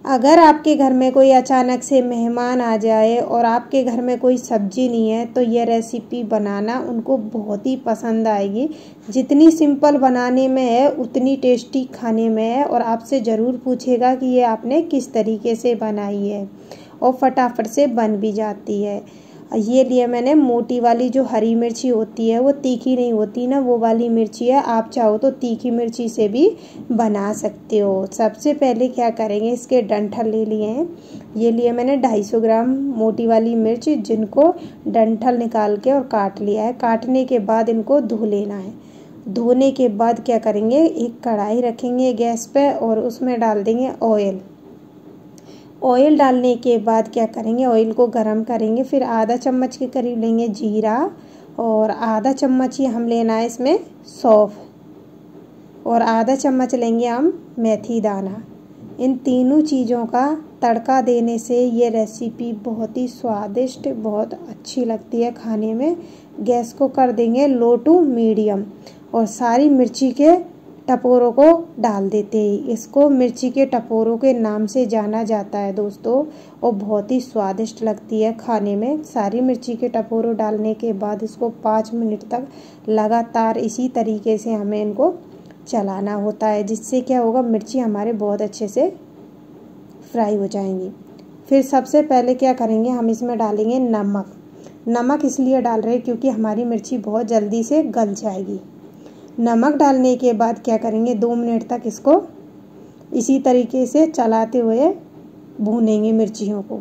अगर आपके घर में कोई अचानक से मेहमान आ जाए और आपके घर में कोई सब्जी नहीं है तो ये रेसिपी बनाना उनको बहुत ही पसंद आएगी। जितनी सिंपल बनाने में है उतनी टेस्टी खाने में है और आपसे ज़रूर पूछेगा कि ये आपने किस तरीके से बनाई है और फटाफट से बन भी जाती है। ये लिए मैंने मोटी वाली जो हरी मिर्ची होती है, वो तीखी नहीं होती ना, वो वाली मिर्ची है। आप चाहो तो तीखी मिर्ची से भी बना सकते हो। सबसे पहले क्या करेंगे, इसके डंठल ले लिए हैं। ये लिए मैंने 250 ग्राम मोटी वाली मिर्च, जिनको डंठल निकाल के और काट लिया है। काटने के बाद इनको धो लेना है। धोने के बाद क्या करेंगे, एक कढ़ाई रखेंगे गैस पे और उसमें डाल देंगे ऑयल। ऑयल डालने के बाद क्या करेंगे, ऑयल को गरम करेंगे। फिर आधा चम्मच के करीब लेंगे जीरा और आधा चम्मच ही हम लेना है इसमें सौंफ और आधा चम्मच लेंगे हम मेथी दाना। इन तीनों चीज़ों का तड़का देने से ये रेसिपी बहुत ही स्वादिष्ट, बहुत अच्छी लगती है खाने में। गैस को कर देंगे लो टू मीडियम और सारी मिर्ची के टपोरों को डाल देते हैं। इसको मिर्ची के टपोरों के नाम से जाना जाता है दोस्तों और बहुत ही स्वादिष्ट लगती है खाने में। सारी मिर्ची के टपोरों डालने के बाद इसको 5 मिनट तक लगातार इसी तरीके से हमें इनको चलाना होता है, जिससे क्या होगा, मिर्ची हमारे बहुत अच्छे से फ्राई हो जाएंगी। फिर सबसे पहले क्या करेंगे, हम इसमें डालेंगे नमक। नमक इसलिए डाल रहे हैं क्योंकि हमारी मिर्ची बहुत जल्दी से गल जाएगी। नमक डालने के बाद क्या करेंगे, 2 मिनट तक इसको इसी तरीके से चलाते हुए भूनेंगे मिर्चियों को।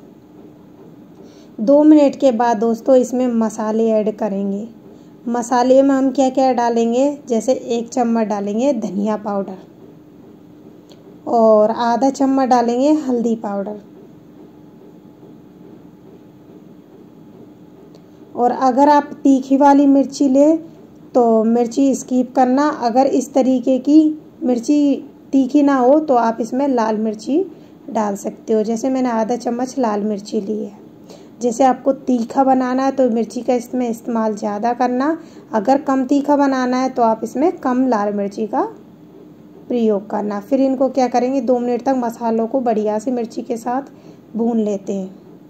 2 मिनट के बाद दोस्तों इसमें मसाले ऐड करेंगे। मसाले में हम क्या क्या डालेंगे, जैसे 1 चम्मच डालेंगे धनिया पाउडर और आधा चम्मच डालेंगे हल्दी पाउडर। और अगर आप तीखी वाली मिर्ची ले तो मिर्ची स्किप करना। अगर इस तरीके की मिर्ची तीखी ना हो तो आप इसमें लाल मिर्ची डाल सकते हो। जैसे मैंने आधा चम्मच लाल मिर्ची ली है। जैसे आपको तीखा बनाना है तो मिर्ची का इसमें इस्तेमाल ज़्यादा करना। अगर कम तीखा बनाना है तो आप इसमें कम लाल मिर्ची का प्रयोग करना। फिर इनको क्या करेंगे, 2 मिनट तक मसालों को बढ़िया से मिर्ची के साथ भून लेते हैं।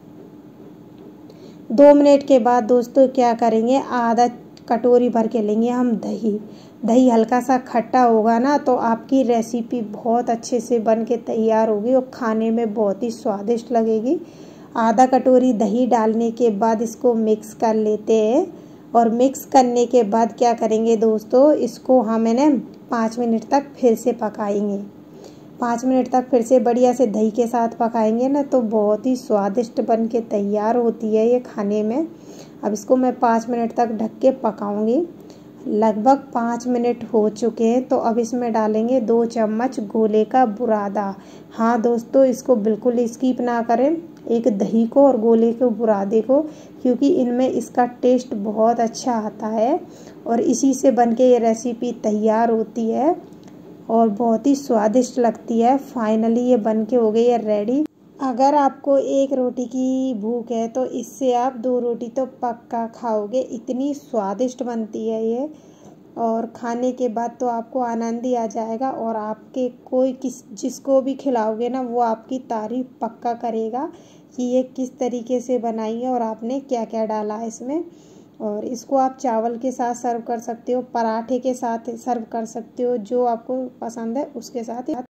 2 मिनट के बाद दोस्तों क्या करेंगे, आधा कटोरी भर के लेंगे हम दही। दही हल्का सा खट्टा होगा ना तो आपकी रेसिपी बहुत अच्छे से बन के तैयार होगी और खाने में बहुत ही स्वादिष्ट लगेगी। आधा कटोरी दही डालने के बाद इसको मिक्स कर लेते हैं और मिक्स करने के बाद क्या करेंगे दोस्तों, इसको हम 5 मिनट तक फिर से पकाएंगे। 5 मिनट तक फिर से बढ़िया से दही के साथ पकाएंगे ना तो बहुत ही स्वादिष्ट बन के तैयार होती है ये खाने में। अब इसको मैं 5 मिनट तक ढक के पकाऊंगी। लगभग 5 मिनट हो चुके हैं तो अब इसमें डालेंगे 2 चम्मच गोले का बुरादा। हाँ दोस्तों, इसको बिल्कुल स्किप ना करें, एक दही को और गोले के बुरादे को, क्योंकि इनमें इसका टेस्ट बहुत अच्छा आता है और इसी से बन के ये रेसिपी तैयार होती है और बहुत ही स्वादिष्ट लगती है। फाइनली ये बन के हो गई है रेडी। अगर आपको 1 रोटी की भूख है तो इससे आप 2 रोटी तो पक्का खाओगे, इतनी स्वादिष्ट बनती है ये। और खाने के बाद तो आपको आनंद ही आ जाएगा और आपके जिसको भी खिलाओगे ना वो आपकी तारीफ पक्का करेगा कि ये किस तरीके से बनाई है और आपने क्या क्या डाला है इसमें। और इसको आप चावल के साथ सर्व कर सकते हो, पराठे के साथ सर्व कर सकते हो, जो आपको पसंद है उसके साथ।